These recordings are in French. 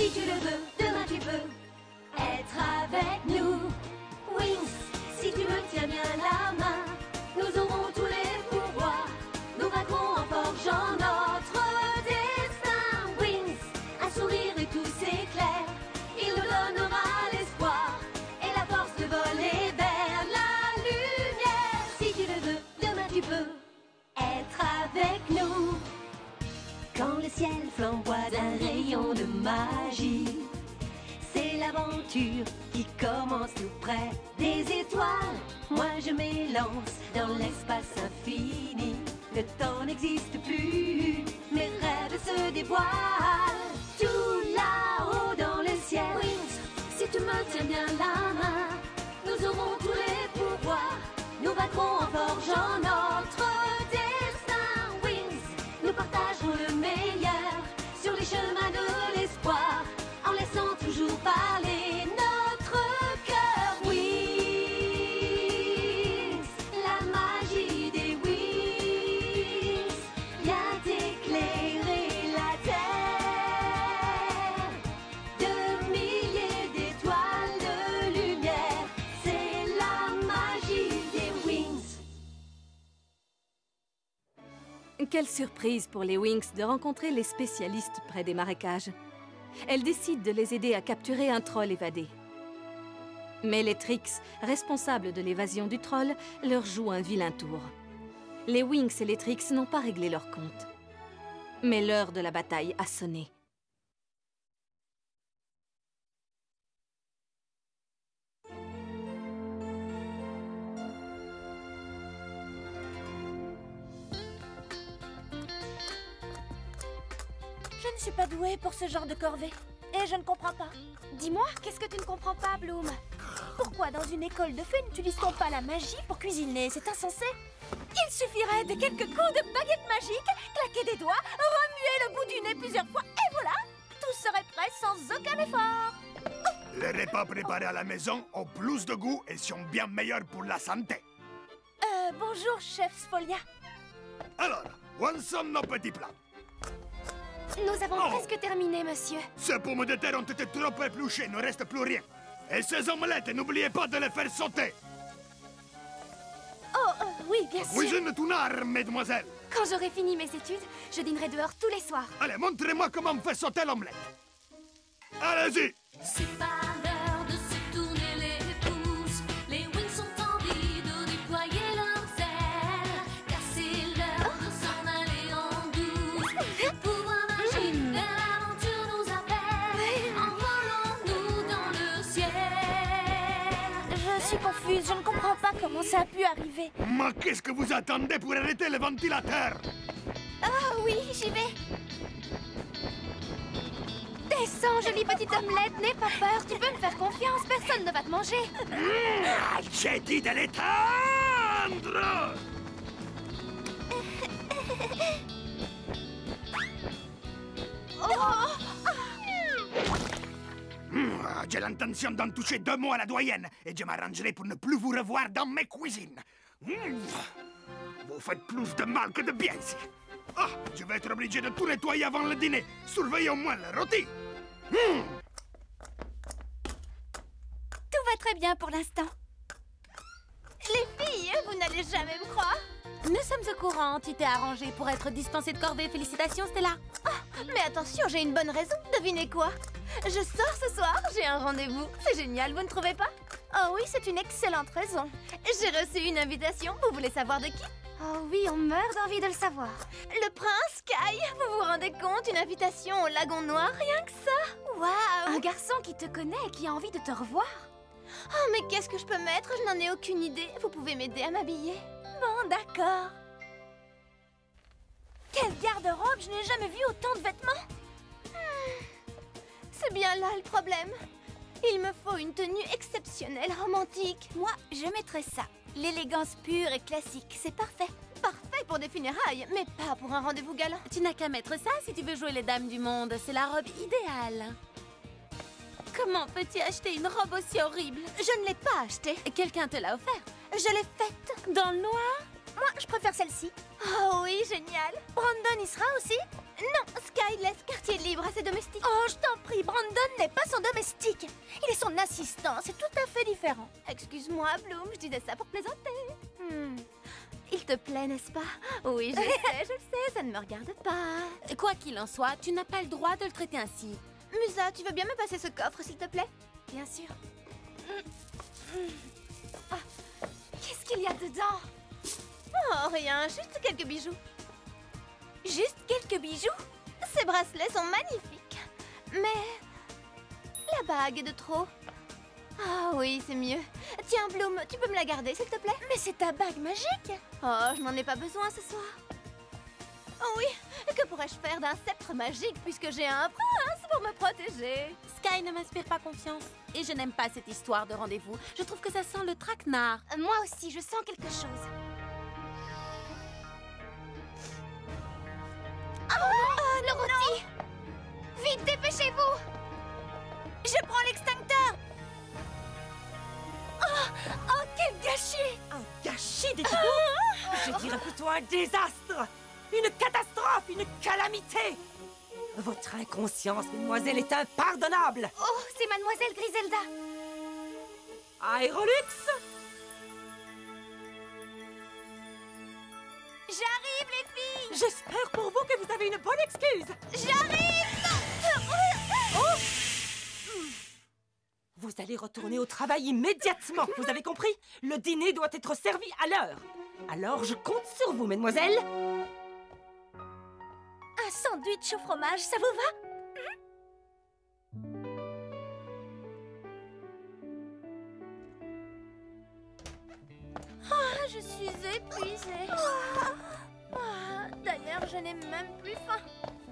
Si tu le veux, demain tu peux être avec nous. Wings, si tu me tiens bien la main, nous aurons tous les pouvoirs. Nous vaincrons en forgeant notre destin. Wings, un sourire et tout s'éclaire. Il nous donnera l'espoir et la force de voler vers la lumière. Si tu le veux, demain tu peux être avec nous. Quand le ciel flamboie d'un rayon de magie, c'est l'aventure qui commence tout près des étoiles. Moi je m'élance dans l'espace infini. Le temps n'existe plus, mes rêves se dévoilent. Tout là-haut dans le ciel. Wings, si tu me tiens bien la main, nous aurons tous les pouvoirs. Nous vaincrons en forgeant notre destin. Wings, nous partagerons le meilleur sur les chemins de l'espoir, en laissant toujours parler notre cœur. Wings, la magie des wings vient éclairer la terre. De milliers d'étoiles de lumière, c'est la magie des wings. Quelle surprise pour les Wings de rencontrer les spécialistes près des marécages. Elle décide de les aider à capturer un troll évadé. Mais les Trix, responsables de l'évasion du troll, leur jouent un vilain tour. Les Wings et les Trix n'ont pas réglé leur compte. Mais l'heure de la bataille a sonné. Je ne suis pas douée pour ce genre de corvée. Et je ne comprends pas. Dis-moi, qu'est-ce que tu ne comprends pas, Bloom? Pourquoi dans une école de fées n'utilise-t-on pas la magie pour cuisiner? C'est insensé. Il suffirait de quelques coups de baguette magique, claquer des doigts, remuer le bout du nez plusieurs fois, et voilà! Tout serait prêt sans aucun effort. Les repas préparés à la maison ont plus de goût et sont bien meilleurs pour la santé. Bonjour, chef Sfolia. Alors, où sont nos petits plats? Nous avons presque terminé, monsieur. Ces pommes de terre ont été trop épluchées, il ne reste plus rien. Et ces omelettes, n'oubliez pas de les faire sauter. Oh, oui, bien sûr. Cuisine ton art, mesdemoiselles. Quand j'aurai fini mes études, je dînerai dehors tous les soirs. Allez, montrez-moi comment on fait sauter l'omelette. Allez-y. C'est pas l'heure de se tourner les pouces. Les wings sont en vie de déployer leurs ailes, car c'est l'heure de s'en aller en douce. Pouvoir magique vers l'aventure nous appelle. Envolons-nous dans le ciel. Je suis confuse, je ne comprends pas comment ça a pu arriver. Mais qu'est-ce que vous attendez pour arrêter le ventilateur? Ah oui, j'y vais. Descends, jolie petite omelette, n'aie pas peur, tu peux me faire confiance, personne ne va te manger. J'ai dit de l'étendre. J'ai l'intention d'en toucher 2 mots à la doyenne et je m'arrangerai pour ne plus vous revoir dans mes cuisines. Vous faites plus de mal que de bien ici. Ah, je vais être obligé de tout nettoyer avant le dîner. Surveillez au moins le rôti. Tout va très bien pour l'instant. Les filles, vous n'allez jamais me croire. Nous sommes au courant, tu t'es arrangée pour être dispensée de corvée. Félicitations, Stella. Mais attention, j'ai une bonne raison. Devinez quoi? Je sors ce soir, j'ai un rendez-vous. C'est génial, vous ne trouvez pas? Oh oui, c'est une excellente raison. J'ai reçu une invitation, vous voulez savoir de qui? Oh oui, on meurt d'envie de le savoir. Le prince Kai, vous vous rendez compte? Une invitation au Lagon Noir, rien que ça. Waouh! Un garçon qui te connaît et qui a envie de te revoir. Oh, mais qu'est-ce que je peux mettre? Je n'en ai aucune idée. Vous pouvez m'aider à m'habiller? Bon, d'accord. Quel garde-robe! Je n'ai jamais vu autant de vêtements. C'est bien là le problème. Il me faut une tenue exceptionnelle, romantique. Moi, je mettrais ça. L'élégance pure et classique, c'est parfait. Parfait pour des funérailles, mais pas pour un rendez-vous galant. Tu n'as qu'à mettre ça si tu veux jouer les dames du monde. C'est la robe idéale. Comment peux-tu acheter une robe aussi horrible? Je ne l'ai pas achetée. Quelqu'un te l'a offert. Je l'ai faite. Dans le noir? Moi, je préfère celle-ci. Oh oui, génial. Brandon y sera aussi? Non, Sky laisse quartier libre à ses domestiques. Oh, je t'en prie, Brandon n'est pas son domestique. Il est son assistant, c'est tout à fait différent. Excuse-moi, Bloom, je disais ça pour plaisanter. Il te plaît, n'est-ce pas? Oui, je sais, ça ne me regarde pas. Quoi qu'il en soit, tu n'as pas le droit de le traiter ainsi. Musa, tu veux bien me passer ce coffre, s'il te plaît? Bien sûr. Ah, qu'est-ce qu'il y a dedans? Oh, rien, juste quelques bijoux. Juste quelques bijoux? Ces bracelets sont magnifiques. Mais la bague est de trop. Ah oui, c'est mieux. Tiens, Bloom, tu peux me la garder, s'il te plaît? Mais c'est ta bague magique. Oh, je n'en ai pas besoin ce soir. Oh oui, que pourrais-je faire d'un sceptre magique puisque j'ai un prince pour me protéger? Sky ne m'inspire pas confiance. Et je n'aime pas cette histoire de rendez-vous. Je trouve que ça sent le traquenard. Moi aussi, je sens quelque chose. Oh, le rôti! Vite, dépêchez-vous! Je prends l'extincteur! Oh, quel gâchis! Un gâchis, dites-vous? Je dirais plutôt un désastre! Une catastrophe, une calamité! Votre inconscience, mademoiselle, est impardonnable! Oh, c'est mademoiselle Griselda! Aérolux! J'arrive, les filles! J'espère pour vous que vous avez une bonne excuse! J'arrive! Vous allez retourner au travail immédiatement, vous avez compris? Le dîner doit être servi à l'heure. Alors je compte sur vous, mademoiselle. Un sandwich au fromage, ça vous va? Ah, je suis épuisée. D'ailleurs, je n'ai même plus faim.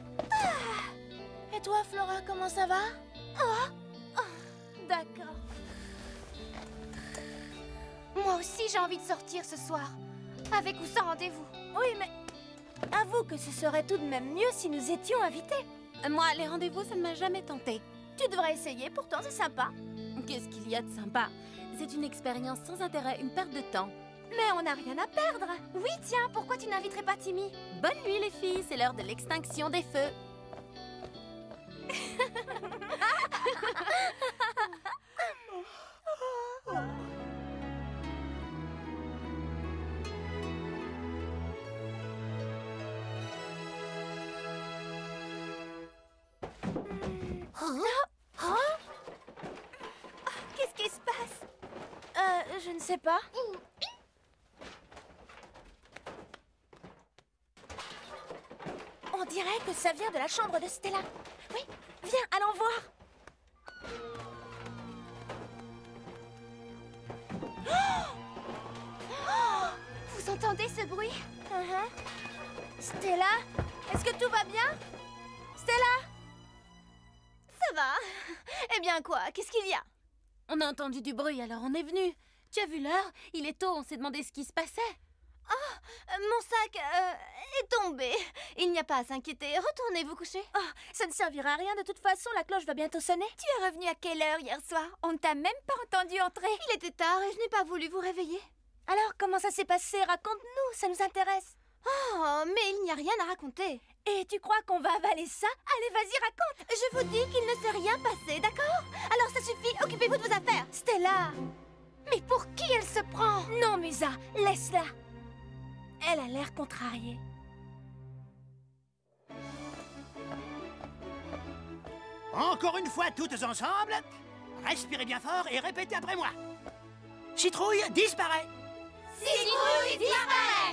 Et toi, Flora, comment ça va? D'accord. Moi aussi, j'ai envie de sortir ce soir. Avec ou sans rendez-vous. Oui, mais avoue que ce serait tout de même mieux si nous étions invités. Moi, les rendez-vous, ça ne m'a jamais tenté. Tu devrais essayer, pourtant c'est sympa. Qu'est-ce qu'il y a de sympa? C'est une expérience sans intérêt, une perte de temps. Mais on n'a rien à perdre. Oui, tiens, pourquoi tu n'inviterais pas Timmy? Bonne nuit, les filles, c'est l'heure de l'extinction des feux. Qu'est-ce qui se passe? Je ne sais pas. On dirait que ça vient de la chambre de Stella. Oui, viens, allons voir. Vous entendez ce bruit? Stella, est-ce que tout va bien? Stella? Ça va. Eh bien quoi? Qu'est-ce qu'il y a? On a entendu du bruit, alors on est venu. Tu as vu l'heure? Il est tôt, on s'est demandé ce qui se passait. Mon sac est tombé. Il n'y a pas à s'inquiéter. Retournez vous coucher. Oh, ça ne servira à rien. De toute façon, la cloche va bientôt sonner. Tu es revenu à quelle heure hier soir? On ne t'a même pas entendu entrer. Il était tard et je n'ai pas voulu vous réveiller. Alors, comment ça s'est passé? Raconte-nous, ça nous intéresse. Oh, mais il n'y a rien à raconter. Et tu crois qu'on va avaler ça? Allez, vas-y, raconte. Je vous dis qu'il ne s'est rien passé, d'accord? Alors ça suffit, occupez-vous de vos affaires. Stella! Mais pour qui elle se prend? Non, Musa, laisse-la. Elle a l'air contrariée. Encore une fois, toutes ensemble, respirez bien fort et répétez après moi. Citrouille disparaît. Citrouille disparaît!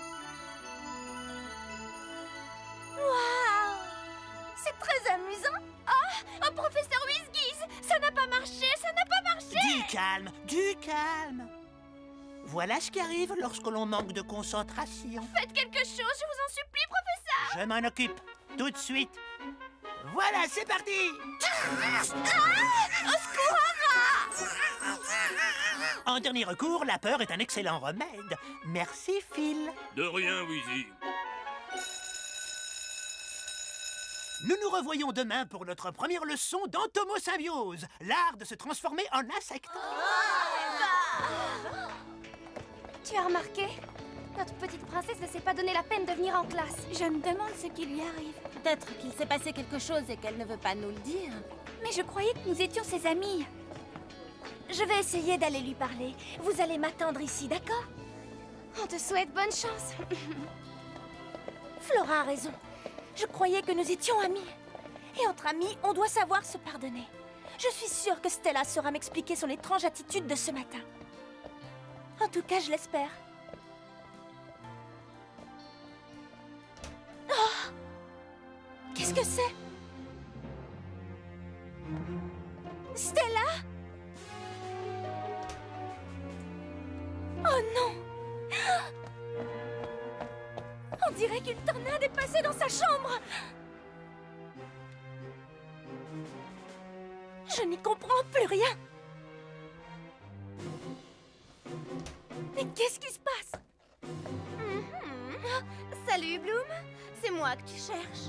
Waouh! C'est très amusant. Oh, professeur Whizgiz, ça n'a pas marché, ça n'a pas marché. Du calme, du calme. Voilà ce qui arrive lorsque l'on manque de concentration. Faites quelque chose, je vous en supplie, professeur. Je m'en occupe tout de suite. Voilà, c'est parti. Au secours! En dernier recours, la peur est un excellent remède. Merci, Phil. De rien, Wheezy. Nous nous revoyons demain pour notre première leçon d'entomosymbiose, l'art de se transformer en insecte. Tu as remarqué? Notre petite princesse ne s'est pas donné la peine de venir en classe. Je me demande ce qui lui arrive. Peut-être qu'il s'est passé quelque chose et qu'elle ne veut pas nous le dire. Mais je croyais que nous étions ses amis. Je vais essayer d'aller lui parler. Vous allez m'attendre ici, d'accord? On te souhaite bonne chance. Flora a raison. Je croyais que nous étions amis. Et entre amis, on doit savoir se pardonner. Je suis sûre que Stella saura m'expliquer son étrange attitude de ce matin. En tout cas, je l'espère. Oh! Qu'est-ce que c'est? Stella? Oh non! On dirait qu'une tornade est passée dans sa chambre! Je n'y comprends plus rien! Mais qu'est-ce qui se passe? Salut, Bloom. C'est moi que tu cherches.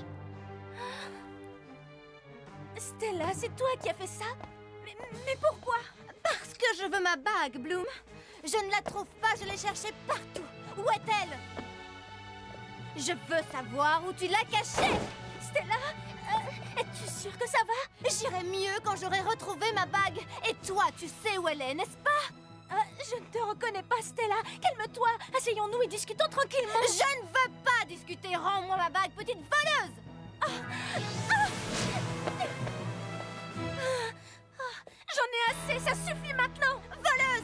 Stella, c'est toi qui as fait ça? Mais pourquoi? Parce que je veux ma bague, Bloom. Je ne la trouve pas, je l'ai cherchée partout. Où est-elle? Je veux savoir où tu l'as cachée. Stella, es-tu sûre que ça va? J'irai mieux quand j'aurai retrouvé ma bague. Et toi, tu sais où elle est, n'est-ce pas? Je ne te reconnais pas, Stella. Calme-toi. Asseyons-nous et discutons tranquillement. Je ne veux pas discuter. Rends-moi ma bague, petite voleuse. J'en ai assez, ça suffit maintenant. Voleuse!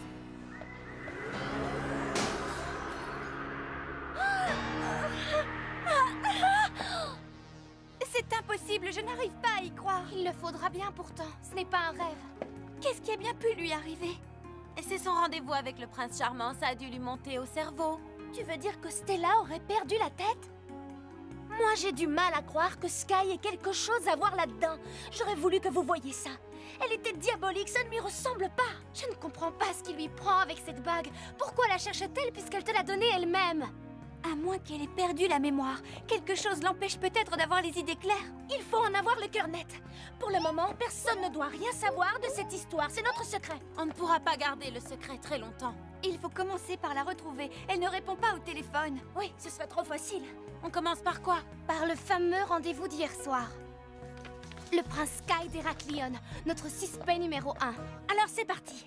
C'est impossible, je n'arrive pas à y croire. Il le faudra bien pourtant, ce n'est pas un rêve. Qu'est-ce qui a bien pu lui arriver? C'est son rendez-vous avec le prince charmant, ça a dû lui monter au cerveau. Tu veux dire que Stella aurait perdu la tête? Moi, j'ai du mal à croire que Sky ait quelque chose à voir là-dedans. J'aurais voulu que vous voyiez ça. Elle était diabolique, ça ne lui ressemble pas. Je ne comprends pas ce qui lui prend avec cette bague. Pourquoi la cherche-t-elle puisqu'elle te l'a donnée elle-même? À moins qu'elle ait perdu la mémoire. Quelque chose l'empêche peut-être d'avoir les idées claires. Il faut en avoir le cœur net. Pour le moment, personne ne doit rien savoir de cette histoire. C'est notre secret. On ne pourra pas garder le secret très longtemps. Il faut commencer par la retrouver. Elle ne répond pas au téléphone. Oui, ce serait trop facile. On commence par quoi? Par le fameux rendez-vous d'hier soir. Le prince Sky d'Héraklion, notre suspect numéro 1. Alors c'est parti.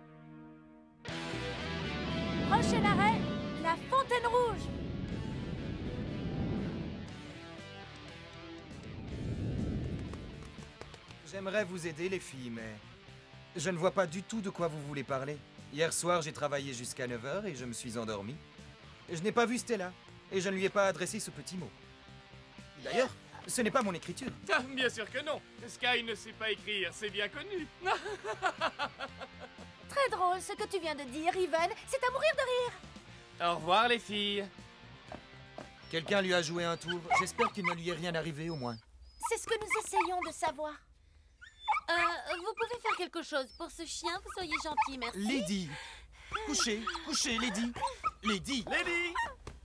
Prochain arrêt, la Fontaine Rouge. J'aimerais vous aider, les filles, mais je ne vois pas du tout de quoi vous voulez parler. Hier soir, j'ai travaillé jusqu'à 9 h et je me suis endormi. Je n'ai pas vu Stella, et je ne lui ai pas adressé ce petit mot. D'ailleurs, ce n'est pas mon écriture. Ah, bien sûr que non. Sky ne sait pas écrire, c'est bien connu. Très drôle ce que tu viens de dire, Even. C'est à mourir de rire. Au revoir, les filles. Quelqu'un lui a joué un tour. J'espère qu'il ne lui est rien arrivé, au moins. C'est ce que nous essayons de savoir. Vous pouvez faire quelque chose pour ce chien, vous seriez gentil, merci. Lady! Couchez, couchez, Lady! Lady! Lady!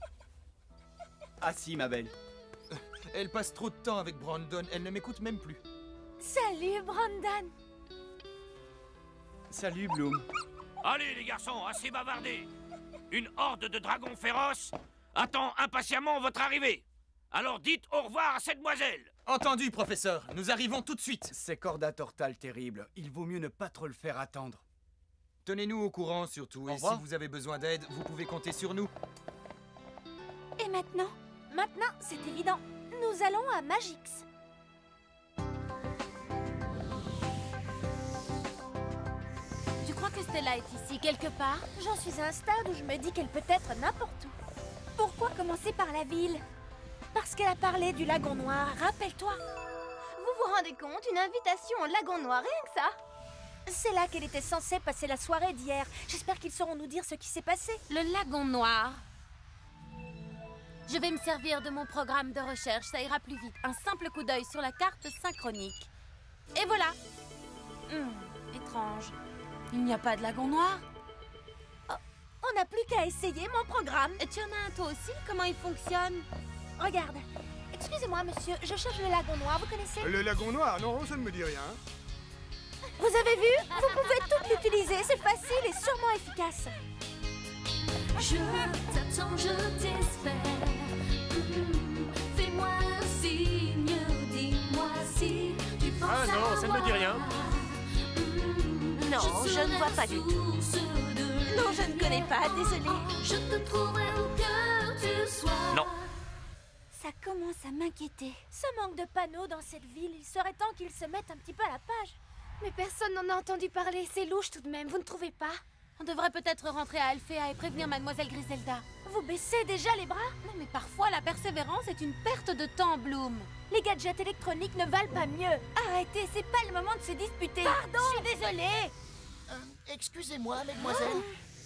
Ah si, ma belle. Elle passe trop de temps avec Brandon, elle ne m'écoute même plus. Salut, Brandon. Salut, Bloom. Allez, les garçons, assez bavardés. Une horde de dragons féroces attend impatiemment votre arrivée. Alors dites au revoir à cette demoiselle. Entendu, professeur. Nous arrivons tout de suite. C'est Corda Tortal terrible. Il vaut mieux ne pas trop le faire attendre. Tenez-nous au courant, surtout. Au Et revoir. si vous avez besoin d'aide, vous pouvez compter sur nous. Et maintenant? Maintenant, c'est évident. Nous allons à Magix. Tu crois que Stella est ici, quelque part? J'en suis à un stade où je me dis qu'elle peut être n'importe où. Pourquoi commencer par la ville? Parce qu'elle a parlé du lagon noir, rappelle-toi. Vous vous rendez compte? Une invitation au lagon noir, rien que ça? C'est là qu'elle était censée passer la soirée d'hier. J'espère qu'ils sauront nous dire ce qui s'est passé. Le lagon noir. Je vais me servir de mon programme de recherche, ça ira plus vite. Un simple coup d'œil sur la carte synchronique. Et voilà. Étrange. Il n'y a pas de lagon noir? On n'a plus qu'à essayer mon programme. Tu en as un toi aussi? Comment il fonctionne? Regarde. Excusez-moi, monsieur, je cherche le lagon noir, vous connaissez? Le lagon noir, non, ça ne me dit rien. Vous avez vu? Vous pouvez tout l'utiliser, c'est facile et sûrement efficace. Je t'attends, je t'espère. Fais-moi un signe, dis-moi si tu penses Ah non, ça ne me dit rien. Non, je ne vois pas du tout. Non, je ne connais pas, désolée. Je te trouverai où que tu sois. Non. Ça commence à m'inquiéter. Ce manque de panneaux dans cette ville, il serait temps qu'ils se mettent un petit peu à la page. Mais personne n'en a entendu parler, c'est louche tout de même, vous ne trouvez pas? On devrait peut-être rentrer à Alphéa et prévenir Mademoiselle Griselda. Vous baissez déjà les bras? Non, mais parfois la persévérance est une perte de temps, Bloom. Les gadgets électroniques ne valent pas mieux. Arrêtez, c'est pas le moment de se disputer. Pardon, je suis désolée. Excusez-moi, mesdemoiselles.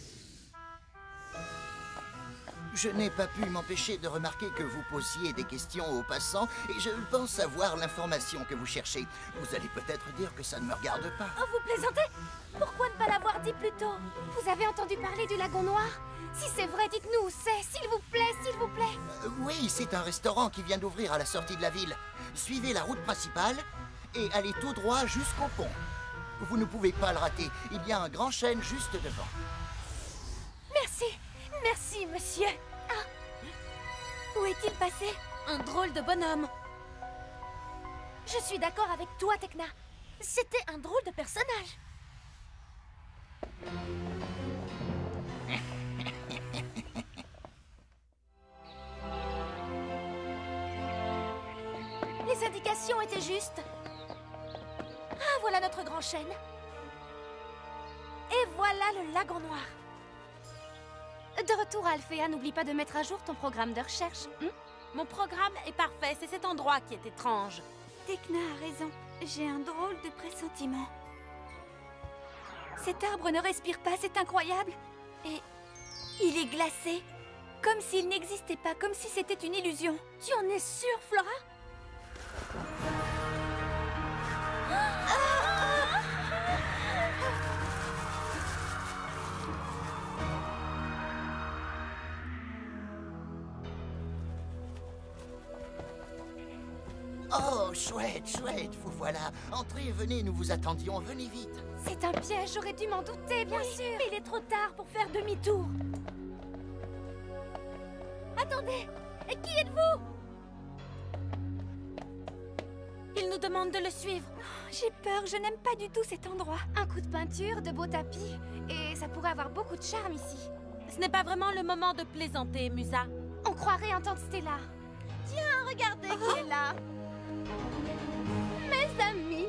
Je n'ai pas pu m'empêcher de remarquer que vous posiez des questions aux passants et je pense avoir l'information que vous cherchez. Vous allez peut-être dire que ça ne me regarde pas. Oh, vous plaisantez? Pourquoi ne pas l'avoir dit plus tôt? Vous avez entendu parler du Lagon Noir? Si c'est vrai, dites-nous où c'est, s'il vous plaît, s'il vous plaît. Oui, c'est un restaurant qui vient d'ouvrir à la sortie de la ville. Suivez la route principale et allez tout droit jusqu'au pont. Vous ne pouvez pas le rater, il y a un grand chêne juste devant. Merci, merci, monsieur. Ah. Où est-il passé? Un drôle de bonhomme. Je suis d'accord avec toi, Tekna. C'était un drôle de personnage. Les indications étaient justes. Ah, voilà notre grand chêne. Et voilà le Lagon Noir. De retour à Alphéa, n'oublie pas de mettre à jour ton programme de recherche. Mon programme est parfait, c'est cet endroit qui est étrange. Tekna a raison. J'ai un drôle de pressentiment. Cet arbre ne respire pas, c'est incroyable. Et il est glacé. Comme s'il n'existait pas, comme si c'était une illusion. Tu en es sûre, Flora? Oh, chouette, chouette, vous voilà. Entrez, venez, nous vous attendions, venez vite. C'est un piège, j'aurais dû m'en douter, bien sûr. Mais il est trop tard pour faire demi-tour. Attendez, et qui êtes-vous? Il nous demande de le suivre. J'ai peur, je n'aime pas du tout cet endroit. Un coup de peinture, de beaux tapis, et ça pourrait avoir beaucoup de charme ici. Ce n'est pas vraiment le moment de plaisanter, Musa. On croirait entendre Stella. Tiens, regardez qui est là. Mes amis.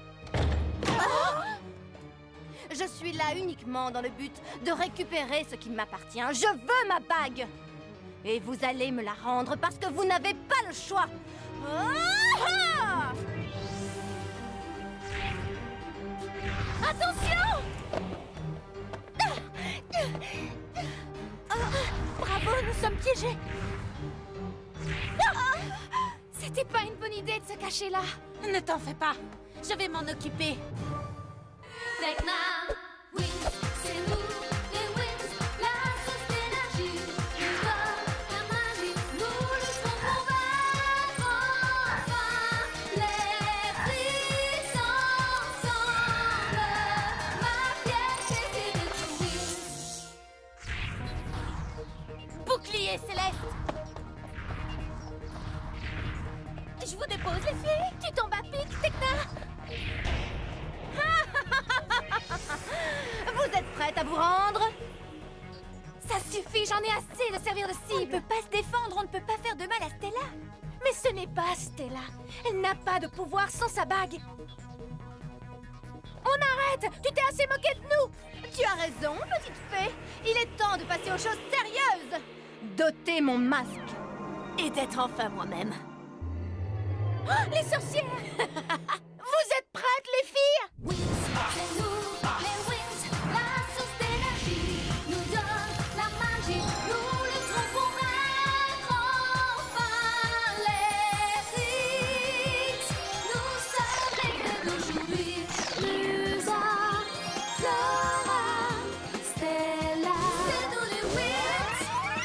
Je suis là uniquement dans le but de récupérer ce qui m'appartient. Je veux ma bague. Et vous allez me la rendre parce que vous n'avez pas le choix. Attention! Bravo, nous sommes piégés. C'était pas une bonne idée de se cacher là. Ne t'en fais pas. Je vais m'en occuper. Tekna, Wings, c'est nous, les Wings, la source d'énergie. Nous donne la magie, nous luttons pour vaincre enfin. Les Wings ensemble, ma fierté c'est d'être Wings. Bouclier céleste. Je vous dépose, les filles. Tu tombes à pic, Tekna. Vous êtes prêtes à vous rendre? Ça suffit, j'en ai assez de servir de On ne cible. peut pas se défendre, on ne peut pas faire de mal à Stella. Mais ce n'est pas Stella. Elle n'a pas de pouvoir sans sa bague. On arrête! Tu t'es assez moqué de nous! Tu as raison, petite fée. Il est temps de passer aux choses sérieuses. Doter mon masque. Et d'être enfin moi-même. Oh, les sorcières! Vous êtes prêtes, les filles? Wings, c'est nous, les Wings, la source d'énergie. Nous donne la magie, nous lutterons pour vaincre enfin. Les Wings, nous sommes les gueux d'aujourd'hui. Musa, Flora, Stella, c'est nous les Wings.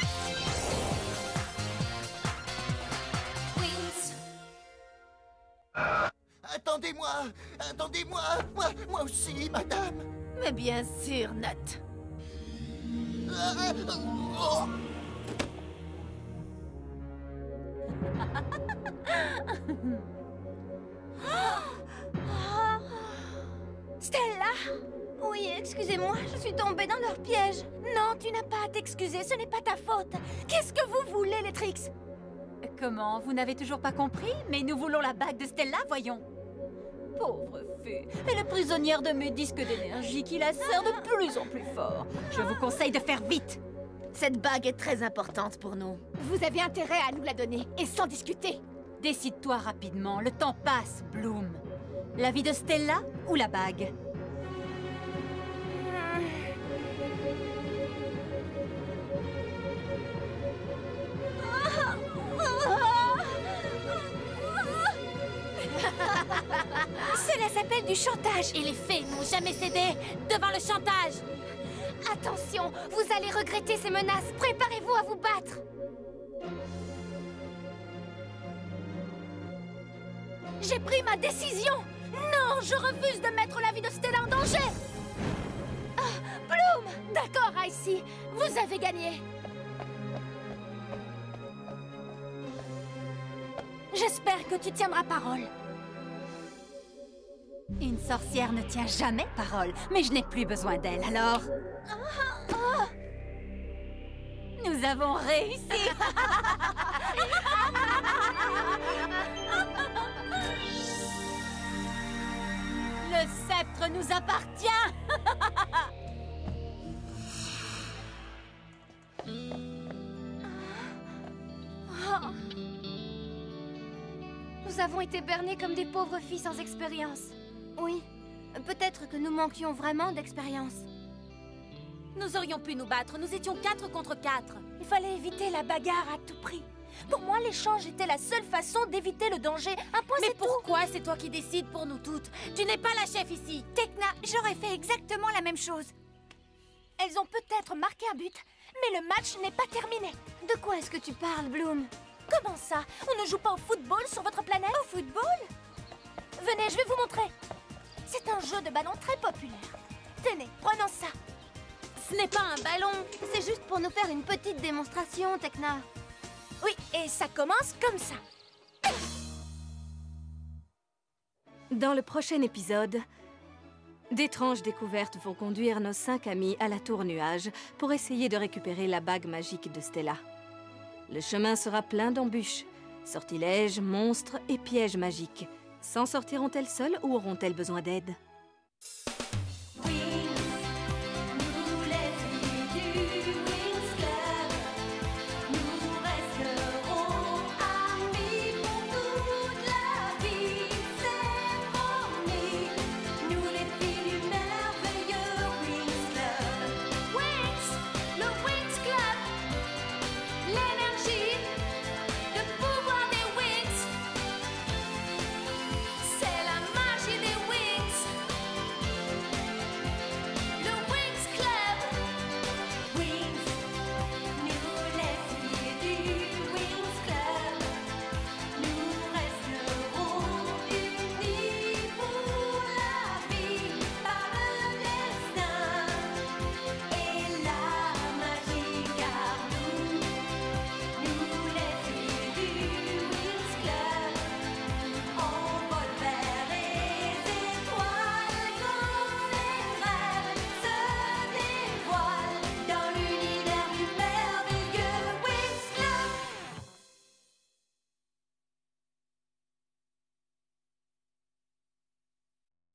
Wings. Attendez-moi, attendez-moi, moi aussi, madame. Mais bien sûr, Nat. Oh. Stella? Oui, excusez-moi, je suis tombée dans leur piège. Non, tu n'as pas à t'excuser, ce n'est pas ta faute. Qu'est-ce que vous voulez, les Trix? Comment? Vous n'avez toujours pas compris? Mais nous voulons la bague de Stella, voyons. Pauvre fée, elle est prisonnière de mes disques d'énergie qui la serrent de plus en plus fort. Je vous conseille de faire vite. Cette bague est très importante pour nous. Vous avez intérêt à nous la donner, et sans discuter. Décide-toi rapidement, le temps passe, Bloom. La vie de Stella ou la bague? Cela s'appelle du chantage. Et les fées n'ont jamais cédé devant le chantage. Attention, vous allez regretter ces menaces. Préparez-vous à vous battre. J'ai pris ma décision. Non, je refuse de mettre la vie de Stella en danger. Ah, Bloom! D'accord, Icy, vous avez gagné. J'espère que tu tiendras parole. Une sorcière ne tient jamais parole, mais je n'ai plus besoin d'elle, alors... Nous avons réussi. Le sceptre nous appartient. Nous avons été bernées comme des pauvres filles sans expérience. Oui, peut-être que nous manquions vraiment d'expérience. Nous aurions pu nous battre, nous étions 4 contre 4. Il fallait éviter la bagarre à tout prix. Pour moi, l'échange était la seule façon d'éviter le danger. Un point, Mais c'est tout. pourquoi c'est toi qui décides pour nous toutes? Tu n'es pas la chef ici. Tekna, j'aurais fait exactement la même chose. Elles ont peut-être marqué un but, mais le match n'est pas terminé. De quoi est-ce que tu parles, Bloom? Comment ça? On ne joue pas au football sur votre planète? Au football? Venez, je vais vous montrer. C'est un jeu de ballon très populaire. Tenez, prenons ça. Ce n'est pas un ballon. C'est juste pour nous faire une petite démonstration, Tekna. Oui, et ça commence comme ça. Dans le prochain épisode, d'étranges découvertes vont conduire nos 5 amis à la Tour Nuage pour essayer de récupérer la bague magique de Stella. Le chemin sera plein d'embûches, sortilèges, monstres et pièges magiques. S'en sortiront-elles seules ou auront-elles besoin d'aide?